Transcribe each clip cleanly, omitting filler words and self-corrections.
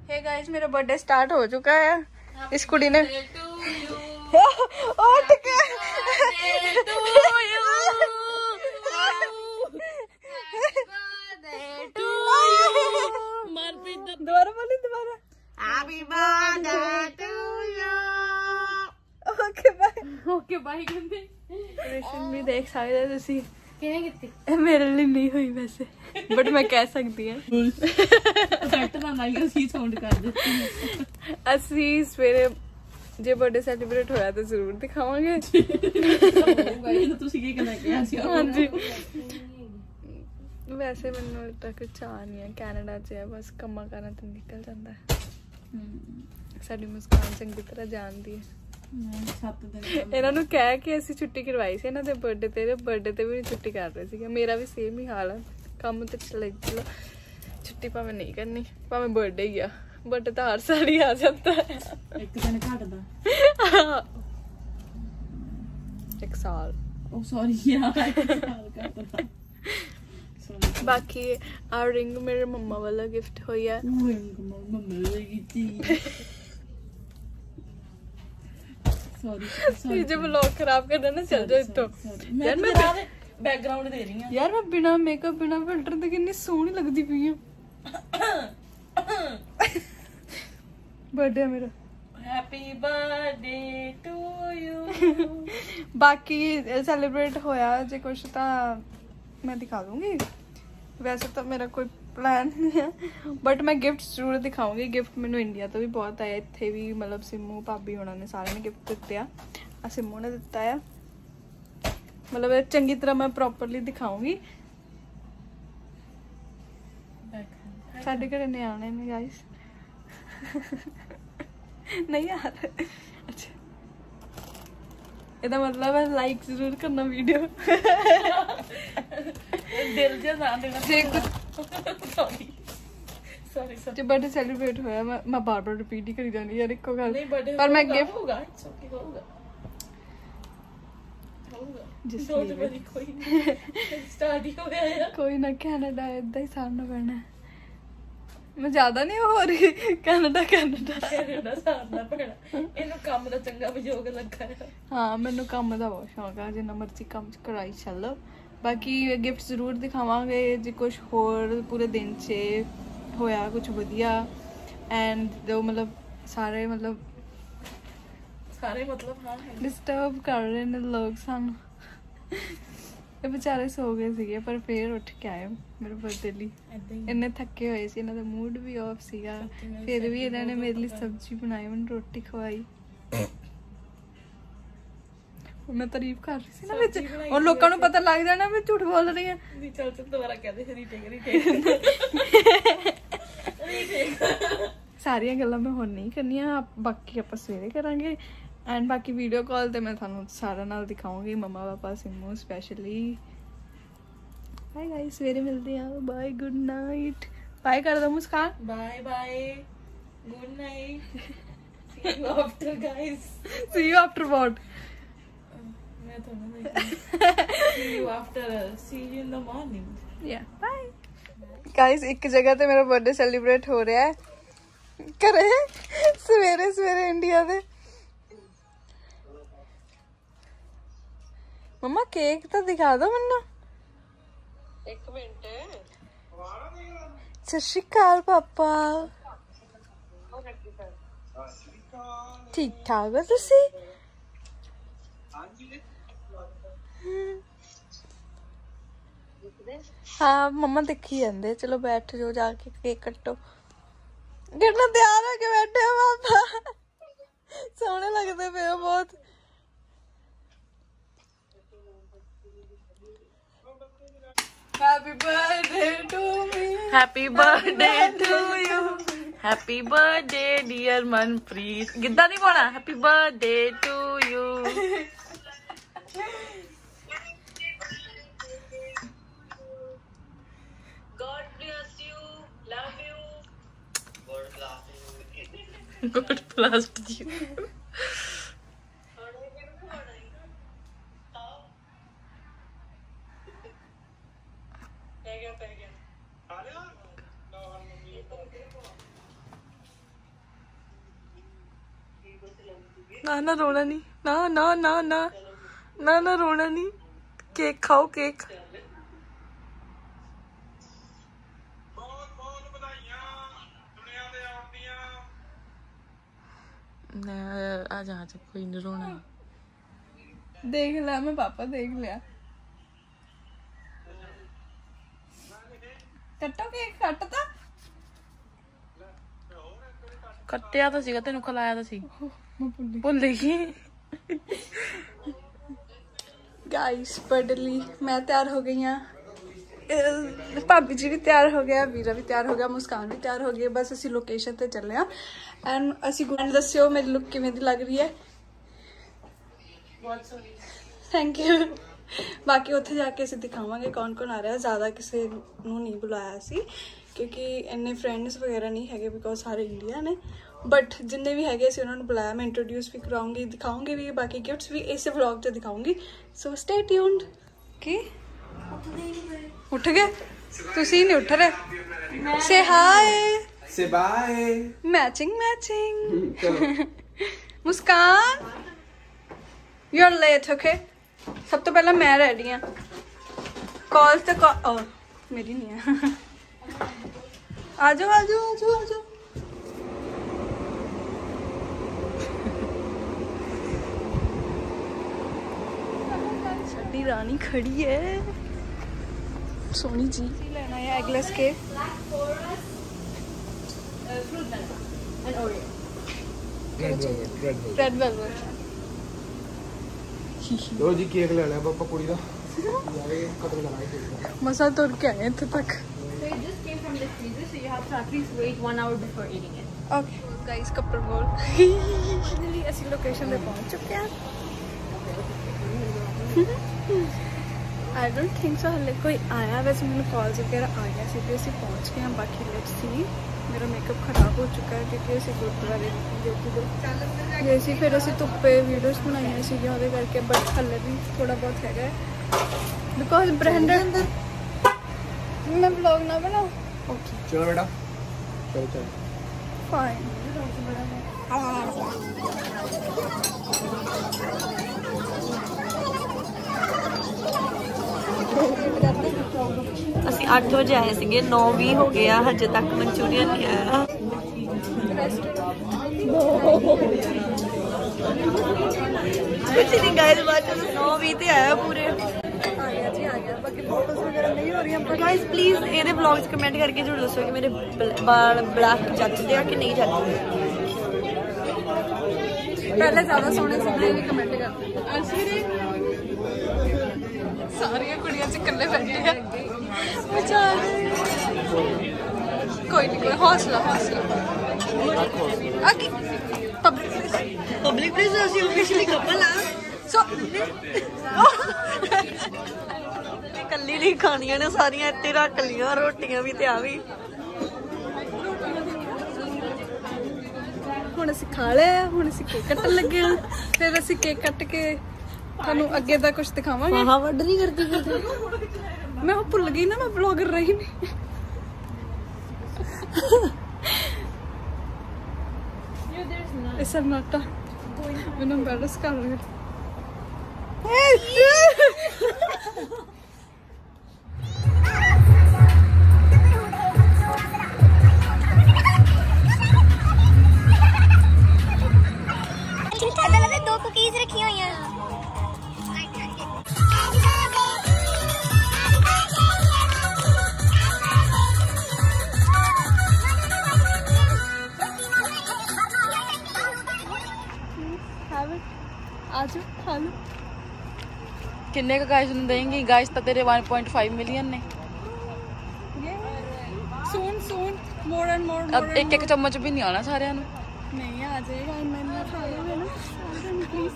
हे guys मेरा birthday start हो चुका है। इस कुड़ी ने दोबारा बोली दोबारा happy birthday to you. Okay bye कहंदे रेशन भी देख सकते हो ਤੁਸੀਂ ਕਿਹਨੇ ਕੀਤੀ ਮੇਰੇ ਲਈ ਨਹੀਂ ਹੋਈ ਵੈਸੇ ਬਟ ਮੈਂ ਕਹਿ ਸਕਦੀ ਹਾਂ ਸੈੱਟ ਨਾ ਲਾਈ ਅਸੀਂ ਸਾਊਂਡ ਕਰ ਦਿੱਤੀ। ਅਸੀਂ ਸਵੇਰੇ ਜੇ ਬਰਥਡੇ ਸੈਲੀਬ੍ਰੇਟ ਹੋਇਆ ਤਾਂ ਜ਼ਰੂਰ ਦਿਖਾਵਾਂਗੇ। ਇਹ ਤੁਸੀਂ ਕੀ ਕਹਿਣਾ ਕਿਹਾ ਸੀ? ਹਾਂਜੀ ਵੈਸੇ ਮੈਨੂੰ ਤਾਂ ਕੁਝ ਚਾਹ ਨਹੀਂ ਹੈ, ਕੈਨੇਡਾ 'ਚ ਹੈ ਬਸ ਕੰਮਾਂ ਕਾਰਾਂ ਤੇ ਨਿਕਲ ਜਾਂਦਾ ਹੈ। ਸਾਡੀ ਮੁਸਕਾਨ ਚੰਗੀ ਤਰ੍ਹਾਂ ਜਾਣਦੀ ਹੈ। ਇਹਨਾਂ ਨੂੰ ਕਹਿ ਕੇ ਅਸੀਂ ਛੁੱਟੀ ਕਰਵਾਈ ਸੀ ਇਹਨਾਂ ਦੇ ਬਰਥਡੇ ਤੇ ਵੀ ਛੁੱਟੀ ਕਰ ਰਹੇ ਸੀਗੇ। ਮੇਰਾ ਵੀ ਸੇਮ ਹੀ ਹਾਲ ਹੈ, ਕੰਮ ਤੇ ਚਲੋ ਛੁੱਟੀ ਭਾਵੇਂ ਨਹੀਂ ਕਰਨੀ, ਭਾਵੇਂ ਬਰਥਡੇ ਹੀ ਆ, ਬਰਥਡੇ ਤਾਂ ਹਰ ਸਾਲ ਹੀ ਆ ਜਾਂਦਾ ਹੈ। ਇੱਕ ਦਿਨ ਘੱਟਦਾ ਇੱਕ ਸਾਲ। ਉਹ ਸੌਰੀ ਯਾਰ ਘੱਟਦਾ। ਬਾਕੀ ਆ ਰਿੰਗ ਮੇਰੇ ਮੰਮਾ ਵਾਲਾ ਗਿਫਟ ਹੋਈ ਹੈ। सॉरी जो व्लॉग खराब करना ना चल जाओ इतो। यार मैं बैकग्राउंड दे रही हूं यार, मैं बिना मेकअप बिना फिल्टर दे कितनी सोहनी लगदी पई हूं। बर्थडे है मेरा, हैप्पी बर्थडे टू यू। बाकी सेलिब्रेट होया जे कुछ ता मैं दिखा दूंगी, वैसे तो मेरा कोई प्लान नहीं है बट मैं गिफ्ट जरूर दिखाऊंगी। गिफ्ट मैंने इंडिया तो भी बहुत आया, इत्थे भी मतलब सिमू भाभी होना ने सारे ने गिफ्ट दिते आ, सिमू ने दिता है। मतलब चंगी तरह मैं प्रॉपरली दिखाऊंगी। साडे घरे नियाणे ने गाइस नहीं यार अच्छा ਇਹਦਾ ਮਤਲਬ ਹੈ ਲਾਈਕ ਜ਼ਰੂਰ ਕਰਨਾ ਵੀਡੀਓ। ਦਿਲ ਜਿਹਾ ਨਾ ਦੇਣਾ ਜੇ ਕੁਝ ਸੌਰੀ ਜੇ ਬਰਥਡੇ ਸੈਲੀਬ੍ਰੇਟ ਹੋਇਆ ਮੈਂ ਬਾਰ-ਬਾਰ ਰਿਪੀਟ ਹੀ ਕਰੀ ਜਾਂਦੀ ਯਾਰ ਇੱਕੋ ਗੱਲ। ਪਰ ਮੈਂ ਗਿਫਟ ਹੋਊਗਾ ਕੋਈ ਨਾ ਕੈਨੇਡਾ ਏਦਾਂ ਹੀ ਸਾਹਮਣੇ ਪੈਣਾ। ਮੈਂ ਜ਼ਿਆਦਾ ਨਹੀਂ ਹੋ ਰਹੀ ਕੈਨੇਡਾ ਸਾਰਨਾ ਪੈਣਾ। ਇਹਨੂੰ ਕੰਮ ਦਾ ਚੰਗਾ ਵਿਯੋਗ ਲੱਗਾ ਹੈ। ਹਾਂ ਮੈਨੂੰ ਕੰਮ ਦਾ ਬਹੁਤ ਸ਼ੌਕ ਆ, ਜਿੰਨਾ ਮਰਜ਼ੀ ਕੰਮ ਕਰਾਈ ਚੱਲੋ। ਬਾਕੀ ਗਿਫਟ ਜ਼ਰੂਰ ਦਿਖਾਵਾਂਗੇ ਜੇ ਕੁਝ ਹੋਰ ਪੂਰੇ ਦਿਨ 'ਚ ਹੋਇਆ ਕੁਝ ਵਧੀਆ। ਐਂਡ ਜੋ ਮਤਲਬ ਸਾਰੇ ਮਤਲਬ ਹਾਂ ਡਿਸਟਰਬ ਕਰ ਰਹੇ ਨੇ ਲੋਕ ਸਾਨੂੰ। ਇਹ ਵਿਚਾਰੇ ਸੋ ਗਏ ਸੀਗੇ ਪਰ ਫੇਰ ਉੱਠ ਕੇ ਆਏ ਮੇਰੇ ਬਰਥਡੇ ਲਈ। ਇੰਨੇ ਥੱਕੇ ਹੋਏ ਸੀ, ਇਹਨਾਂ ਦਾ ਮੂਡ ਵੀ ਆਫ ਸੀਗਾ, ਫਿਰ ਵੀ ਇਹਨਾਂ ਨੇ ਮੇਰੇ ਲਈ ਸਬਜ਼ੀ ਬਣਾਈ, ਮੈਨੂੰ ਰੋਟੀ ਖਵਾਈ। ਮੈਂ ਤਾਰੀਫ ਕਰ ਰਹੀ ਸੀ ਨਾ ਵਿੱਚ, ਔਰ ਲੋਕਾਂ ਨੂੰ ਪਤਾ ਲੱਗ ਜਾਣਾ ਮੈਂ ਝੂਠ ਬੋਲ ਰਹੀ ਹਾਂ। ਚੱਲ ਦੁਬਾਰਾ ਕਹਦੇ ਸਾਰੀਆਂ ਗੱਲਾਂ ਮੈਂ ਹੁਣ ਨਹੀਂ ਕਰਨੀਆਂ, ਬਾਕੀ ਆਪਾਂ ਸਵੇਰੇ ਕਰਾਂਗੇ। ਐਂਡ ਬਾਕੀ ਵੀਡੀਓ ਕਾਲ ਤੇ ਮੈਂ ਤੁਹਾਨੂੰ ਸਾਰਿਆਂ ਨਾਲ ਦਿਖਾਉਂਗੀ, ਮੰਮਾ ਪਾਪਾ ਸਿਮੂ ਸਪੈਸ਼ਲੀ। ਬਾਏ ਗਾਇਸ, ਸਵੇਰੇ ਮਿਲਦੇ ਆ। Bye, good night. ਬਾਏ ਕਰ ਦੋ Muskan. Bye bye, good night. See you after guys. See you after what? मैं तो नहीं see you after see you in the morning. Yeah, bye. Guys, एक जगह ते मेरा बर्थडे सेलिब्रेट हो रहा है करे सवेरे सवेरे इंडिया दे। मम्मा केक तो दिखा दो मन्नू। एक मिनट। सत श्री अकाल पापा। ठीक ठाक हो तुसी? हाँ मम्मा देखी जाते। चलो बैठ जाओ, जाके केक कटो। कितना तैयार होके बैठे हो पापा, सोहने लगते पे हो बहुत। Happy birthday to me. Happy birthday to you. Happy birthday dear Manpreet. Giddha नहीं पाना। Happy birthday to you. God bless you. Love you. God bless you. ना ना रोना नहीं, ना ना ना ना ना ना रोना नहीं, केक खाओ केक। आजा आजा कोई नहीं रोना। देख लिया मैं पापा, देख लिया। कट्टो केक, कटता कट्टिया तो सीगा, तेन खिलाया तो सी, भुल गई। गाइस फाइनली मैं तैयार हो गई हाँ, भाभी जी भी तैयार हो गया, वीरा भी तैयार हो गया, मुस्कान भी तैयार हो गई। बस असी लोकेशन ते चले हाँ एंड असी दस्यो मेरी लुक किवें दी लग रही है। Thank you. बाकी उत्थे जाके असी दिखावांगे कौन कौन आ रहा है। ज़्यादा किसी नूं नहीं बुलाया असी क्योंकि इन्ने फ्रेंड्स वगैरह नहीं है, बिकॉज सारे इंडिया ने, बट जिन्ने भी है असी उन्होंने बुलाया। मैं इंट्रोड्यूस भी कराऊंगी, दिखाऊंगी भी, बाकी गिफ्ट्स भी इस व्लॉग च दिखाऊंगी। So stay tuned. की उठ गए तुसी नहीं उठ रहे? से हाय, से bye, matching matching. Muskan you are late. Okay सब तो पहला मैं रेडी हाँ, कॉल तो कॉल मेरी नहीं है। आ जाओ आ जाओ आ जाओ आ जाओ। साडी रानी खड़ी है सोनी जी। लेना है एगलेस केक, रेड वेलवेट। लो जी केक लेना है पापा कुड़ी दा, यारे कदम लगाए केक। मसा तुर के आए इत्थे तक। So it just came from the freezer, so you have to at least wait 1 hour before eating it. Okay guys couple बोल। फाइनली ਅਸੀਂ लोकेशन पे पहुंच चुके हैं। आई डोंट थिंक सो हले कोई आया, वैसे मैंने कॉल्स वगैरह आ गया सी, ਅਸੀਂ पहुंच गए हैं। बाकी लेट्स सी, मेरा मेकअप खराब हो चुका है क्योंकि ਅਸੀਂ गुरुद्वारे गए सी, फिर ਅਸੀਂ ਧੁੱਪੇ वीडियोस बनाई सी ਉਹਦੇ ਕਰਕੇ, बट हले भी थोड़ा बहुत है बिकॉज ब्रांडेड। मैं ब्लॉग ना बनाऊं? ओके चलो बेटा, चलो चलो फाइन। ਅਸੀਂ 8 ਵਜੇ ਆਏ ਸੀਗੇ, 9:20 ਹੋ ਗਿਆ, ਹਜੇ ਤੱਕ ਮਨਚੂਰੀਅਨ ਨਹੀਂ ਆਇਆ। ਕੁਝ ਨਹੀਂ ਗਾਇਸ, ਬਾਅਦ 9:20 ਤੇ ਆਇਆ ਪੂਰੇ। आ गया जी आ गया। बाकी फोटोज वगैरह नहीं हो रही हैं, पर गाइस प्लीज ਇਹਦੇ ਵਲੌਗ 'ਚ ਕਮੈਂਟ ਕਰਕੇ ਜ਼ਰੂਰ ਦੱਸੋ ਕਿ ਮੇਰੇ ਬਾਲ ਬਲੈਕ ਜੱਚਦੇ ਆ ਕਿ ਨਹੀਂ ਜੱਚਦੇ। पहले ज्यादा सोने से भी कमेंट करते। सारिया कुड़ियां च कल्ले बैठे हैं बेचारे। कोई नहीं, कोई हौसला हौसला। ਪਬਲਿਕ ਪਲੇਸ ਅਸੀਂ ਆਫੀਸ਼ੀਅਲੀ ਕਪਲ ਆ, सो ਕੱਲੀ ਨਹੀਂ ਖਾਣੀਆਂ ਨੇ ਸਾਰੀਆਂ, ਇੱਥੇ ਰੱਖ ਲੀਆਂ ਰੋਟੀਆਂ ਵੀ ਤੇ ਆ ਵੀ। ਹੁਣ ਅਸੀਂ ਖਾ ਲਿਆ, ਹੁਣ ਅਸੀਂ ਕੇਕ ਕੱਟਣ ਲੱਗੇ ਹਾਂ। ਫਿਰ ਅਸੀਂ ਕੇਕ ਕੱਟ ਕੇ ਤੁਹਾਨੂੰ ਅੱਗੇ ਦਾ ਕੁਝ ਦਿਖਾਵਾਂਗੇ। ਹਾਂ ਵੱਡ ਨਹੀਂ ਕਰਦੀ मैं वो भूल गई ना, मैं ब्लॉगर रही नहीं। सन्नाटा मैंने एम्बैरस कर रहे। दो कुकीज रखी हुई हैं। आज खा लो। किन्ने का गाइस देंगे? गाइस तो तेरे 1.5 मिलियन ने। Soon soon more and more. अब एक एक चम्मच भी नहीं आना सारे नु। नहीं आ जाएगा, मैंने खा लिया ना please.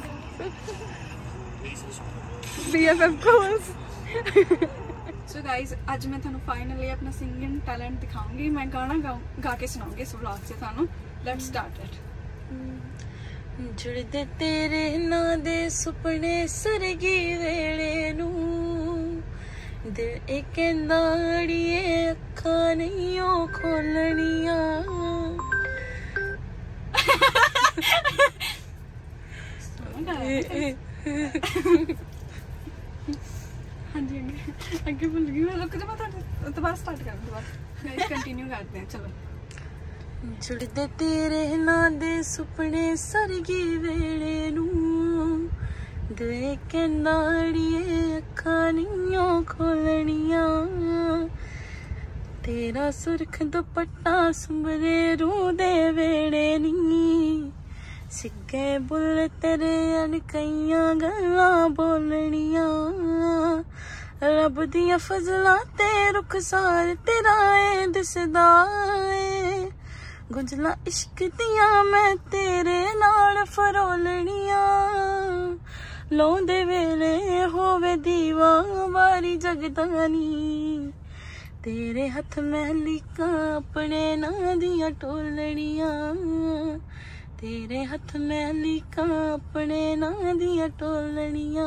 BFF course. So guys आज मैं थानू फाइनली अपना सिंगिंग टैलेंट दिखाऊंगी। मैं गाना गा के सुनाऊंगी इस व्लॉग से थानू। Let's start it. जुड़दे तेरे ना दे सुपने सरगी वेले नू, दिल एक नाड़िए अखा नहीं खोलनिया। हाँ जी अगे भूल गई मैं। रुक जा मैं दोबारा स्टार्ट कर दोबारा गाइस कंटिन्यू करते हैं चलो। जुड़दे तेरे नां दे सुपने सरगी वेले नूं देख के नाड़िए अखां नियों खोलनियां तेरा सुरख दुपट्टा सुंबरे रूह दे वेड़े नी सिग्गे बुल तेरे अनकइयां गल्लां बोलनियां रब दियां फजलां ते रुखसार तेरा ए दिसदा ए गुंजला इश्क दियां मैं तेरे नाल फरोलनियां लौंदे वेले होवे दीवा वारी जगदानी तेरे हथ महलिका अपने नां दियां टोलनियां तेरे हथ महलिका अपने नां दियां टोलनियां।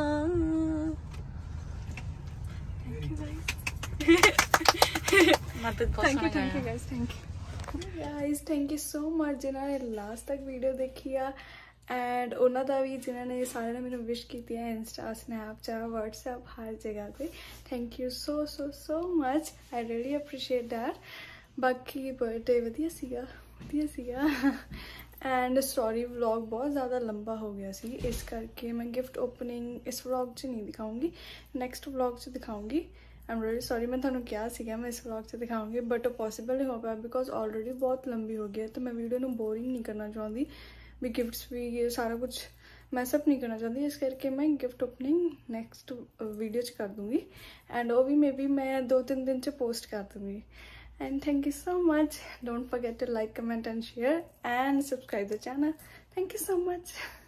Thank you guys thank you so much जिन्होंने लास्ट तक वीडियो देखी आ एंड उन्होंने भी जिन्होंने सारे मैंने विश की है इंस्टा स्नैपचैट व्हाट्सएप हर जगह पे thank you so so so much I really appreciate that. बाकी बर्थडे वधिया सीगा एंड स्टोरी व्लॉग बहुत ज़्यादा लंबा हो गया सी इस करके मैं गिफ्ट ओपनिंग इस व्लॉग च नहीं दिखाऊंगी नेक्स्ट व्लॉग च दिखाऊंगी। आई एम रियली सॉरी मैं थोड़ा क्या सीगा मैं इस व्लॉग च दिखाऊंगी बट पॉसिबल नहीं हो पाया बिकॉज ऑलरेडी बहुत लंबी हो गई है तो मैं वीडियो में बोरिंग नहीं करना चाहती भी गिफ्ट्स भी ये सारा कुछ मैसअप नहीं करना चाहती इस करके मैं गिफ्ट ओपनिंग नेक्स्ट वीडियो च कर दूँगी एंड वो भी मे बी मैं 2-3 दिन च पोस्ट कर दूँगी। And thank you so much. Don't forget to like, comment and share and subscribe the channel. Thank you so much.